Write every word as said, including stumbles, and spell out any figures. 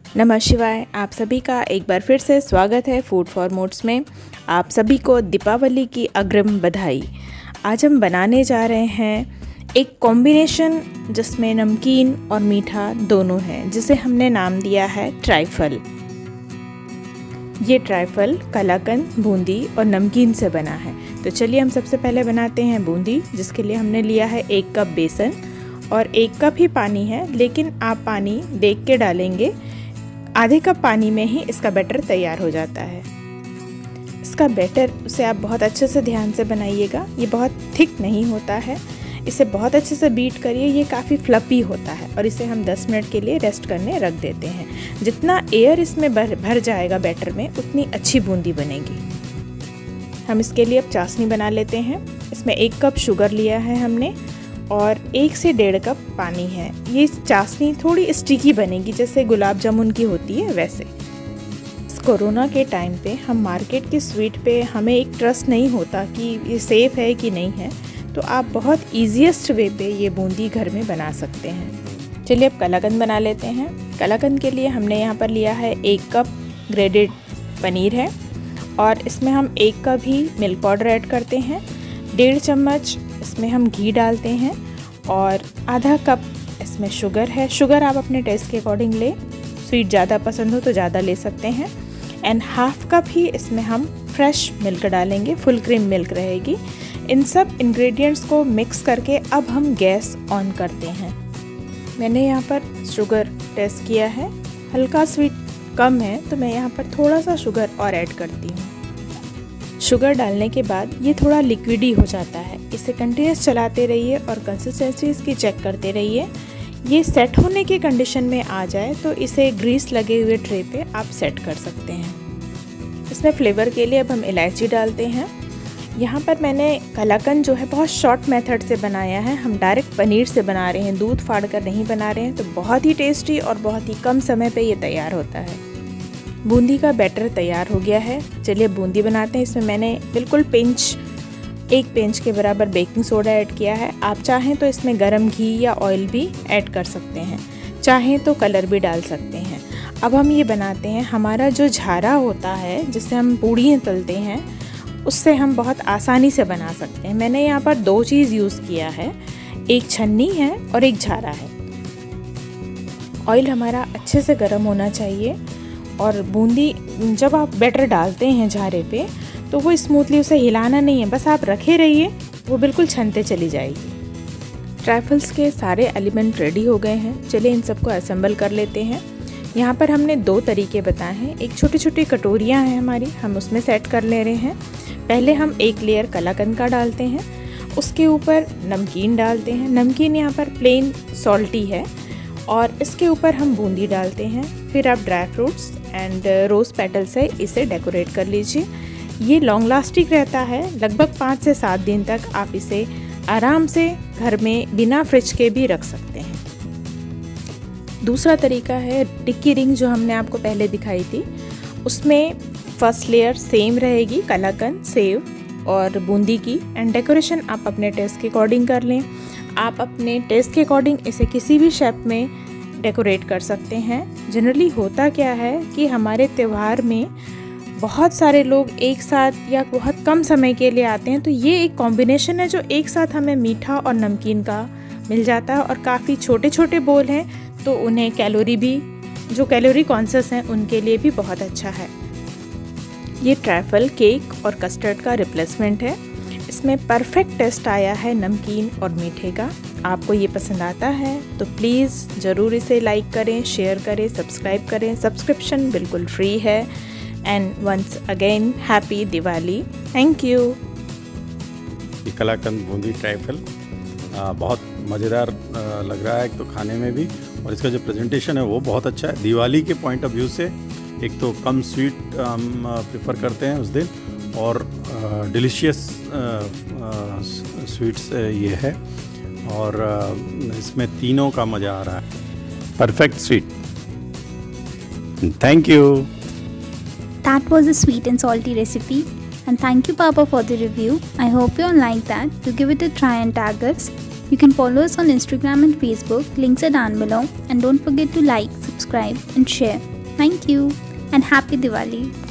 नमः शिवाय। आप सभी का एक बार फिर से स्वागत है फूड फॉर मूड्स में। आप सभी को दीपावली की अग्रिम बधाई। आज हम बनाने जा रहे हैं एक कॉम्बिनेशन जिसमें नमकीन और मीठा दोनों है, जिसे हमने नाम दिया है ट्राइफल। ये ट्राइफल कलाकंद, बूंदी और नमकीन से बना है। तो चलिए हम सबसे पहले बनाते हैं बूंदी, जिसके लिए हमने लिया है एक कप बेसन और एक कप ही पानी है, लेकिन आप पानी देख के डालेंगे। आधे कप पानी में ही इसका बैटर तैयार हो जाता है। इसका बैटर उसे आप बहुत अच्छे से ध्यान से बनाइएगा। ये बहुत थिक नहीं होता है, इसे बहुत अच्छे से बीट करिए। ये काफ़ी फ्लफी होता है और इसे हम दस मिनट के लिए रेस्ट करने रख देते हैं। जितना एयर इसमें भर भर जाएगा बैटर में, उतनी अच्छी बूंदी बनेगी। हम इसके लिए अब चाशनी बना लेते हैं। इसमें एक कप शुगर लिया है हमने और एक से डेढ़ कप पानी है। ये चाशनी थोड़ी स्टिकी बनेगी, जैसे गुलाब जामुन की होती है वैसे। इस कोरोना के टाइम पे हम मार्केट की स्वीट पे हमें एक ट्रस्ट नहीं होता कि ये सेफ़ है कि नहीं है, तो आप बहुत ईजीएस्ट वे पे ये बूंदी घर में बना सकते हैं। चलिए अब कलाकंद बना लेते हैं। कलाकंद के लिए हमने यहाँ पर लिया है एक कप ग्रेडेड पनीर है और इसमें हम एक कप ही मिल्क पाउडर ऐड करते हैं। डेढ़ चम्मच इसमें हम घी डालते हैं और आधा कप इसमें शुगर है। शुगर आप अपने टेस्ट के अकॉर्डिंग ले, स्वीट ज़्यादा पसंद हो तो ज़्यादा ले सकते हैं। एंड हाफ कप ही इसमें हम फ्रेश मिल्क डालेंगे, फुल क्रीम मिल्क रहेगी। इन सब इंग्रेडिएंट्स को मिक्स करके अब हम गैस ऑन करते हैं। मैंने यहाँ पर शुगर टेस्ट किया है, हल्का स्वीट कम है, तो मैं यहाँ पर थोड़ा सा शुगर और ऐड करती हूँ। शुगर डालने के बाद ये थोड़ा लिक्विडी हो जाता है। इसे कंटिन्यूस चलाते रहिए और कंसिस्टेंसी इसकी चेक करते रहिए। ये सेट होने की कंडीशन में आ जाए तो इसे ग्रीस लगे हुए ट्रे पे आप सेट कर सकते हैं। इसमें फ्लेवर के लिए अब हम इलायची डालते हैं। यहाँ पर मैंने कलाकंद जो है बहुत शॉर्ट मेथड से बनाया है। हम डायरेक्ट पनीर से बना रहे हैं, दूध फाड़ कर नहीं बना रहे हैं, तो बहुत ही टेस्टी और बहुत ही कम समय पे ये तैयार होता है। बूंदी का बैटर तैयार हो गया है। चलिए बूंदी बनाते हैं। इसमें मैंने बिल्कुल पिंच एक पिंच के बराबर बेकिंग सोडा ऐड किया है। आप चाहें तो इसमें गरम घी या ऑयल भी ऐड कर सकते हैं, चाहें तो कलर भी डाल सकते हैं। अब हम ये बनाते हैं। हमारा जो झारा होता है जिससे हम पूड़ियाँ तलते हैं, उससे हम बहुत आसानी से बना सकते हैं। मैंने यहाँ पर दो चीज़ यूज़ किया है, एक छन्नी है और एक झारा है। ऑयल हमारा अच्छे से गर्म होना चाहिए और बूंदी जब आप बैटर डालते हैं झारे पे, तो वो स्मूथली उसे हिलाना नहीं है, बस आप रखे रहिए, वो बिल्कुल छनते चली जाएगी। ट्राइफल्स के सारे एलिमेंट रेडी हो गए हैं। चलिए इन सबको असेंबल कर लेते हैं। यहाँ पर हमने दो तरीके बताए हैं। एक छोटी छोटी कटोरियाँ हैं हमारी, हम उसमें सेट कर ले रहे हैं। पहले हम एक लेयर कलाकंद का डालते हैं, उसके ऊपर नमकीन डालते हैं। नमकीन यहाँ पर प्लेन सॉल्टी है और इसके ऊपर हम बूंदी डालते हैं। फिर आप dry fruits and rose petal से इसे डेकोरेट कर लीजिए। ये लॉन्ग लास्टिंग रहता है, लगभग पाँच से सात दिन तक आप इसे आराम से घर में बिना फ्रिज के भी रख सकते हैं। दूसरा तरीका है टिक्की रिंग, जो हमने आपको पहले दिखाई थी। उसमें फर्स्ट लेयर सेम रहेगी, कलाकंद, सेव और बूंदी की। एंड डेकोरेशन आप अपने टेस्ट के अकॉर्डिंग कर लें। आप अपने टेस्ट के अकॉर्डिंग इसे किसी भी शेप में डेकोरेट कर सकते हैं। जनरली होता क्या है कि हमारे त्यौहार में बहुत सारे लोग एक साथ या बहुत कम समय के लिए आते हैं, तो ये एक कॉम्बिनेशन है जो एक साथ हमें मीठा और नमकीन का मिल जाता है। और काफ़ी छोटे छोटे बोल हैं, तो उन्हें कैलोरी भी, जो कैलोरी कॉन्शियस हैं उनके लिए भी बहुत अच्छा है। ये ट्राइफल केक और कस्टर्ड का रिप्लेसमेंट है। इसमें परफेक्ट टेस्ट आया है नमकीन और मीठे का। आपको ये पसंद आता है तो प्लीज़ ज़रूर इसे लाइक करें, शेयर करें, सब्सक्राइब करें। सब्सक्रिप्शन बिल्कुल फ्री है। And once again happy Diwali. Thank you. ये कलाकंद बूंदी ट्राइफल बहुत मज़ेदार लग रहा है, एक तो खाने में भी, और इसका जो प्रेजेंटेशन है वो बहुत अच्छा है। दिवाली के पॉइंट ऑफ व्यू से एक तो कम स्वीट हम प्रेफर करते हैं उस दिन, और डिलीशियस स्वीट्स ये है, और इसमें तीनों का मज़ा आ रहा है। Perfect sweet. Thank you. That was a sweet and salty recipe, and thank you Papa for the review. I hope you all like that. Do give it a try and tag us. You can follow us on Instagram and Facebook. Links are down below, and don't forget to like, subscribe and share. Thank you and happy Diwali.